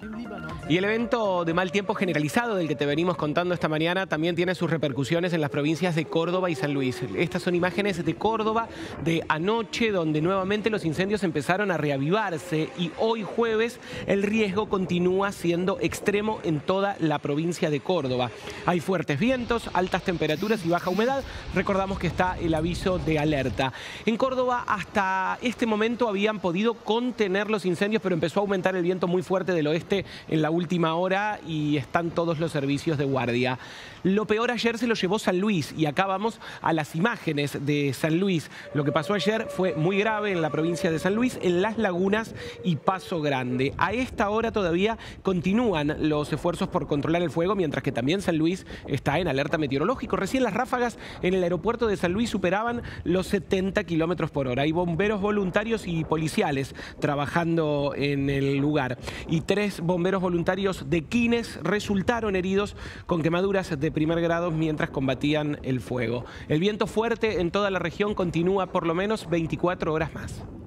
Y el evento de mal tiempo generalizado del que te venimos contando esta mañana también tiene sus repercusiones en las provincias de Córdoba y San Luis. Estas son imágenes de Córdoba de anoche, donde nuevamente los incendios empezaron a reavivarse y hoy jueves el riesgo continúa siendo extremo en toda la provincia de Córdoba. Hay fuertes vientos, altas temperaturas y baja humedad. Recordamos que está el aviso de alerta. En Córdoba hasta este momento habían podido contener los incendios, pero empezó a aumentar el viento muy fuerte del oeste en la última hora y están todos los servicios de guardia. Lo peor ayer se lo llevó San Luis y acá vamos a las imágenes de San Luis. Lo que pasó ayer fue muy grave en la provincia de San Luis, en Las Lagunas y Paso Grande. A esta hora todavía continúan los esfuerzos por controlar el fuego, mientras que también San Luis está en alerta meteorológico. Recién las ráfagas en el aeropuerto de San Luis superaban los 70 kilómetros por hora. Hay bomberos voluntarios y policiales trabajando en el lugar. Y 3 bomberos voluntarios de Quines resultaron heridos con quemaduras de primer grado mientras combatían el fuego. El viento fuerte en toda la región continúa por lo menos 24 horas más.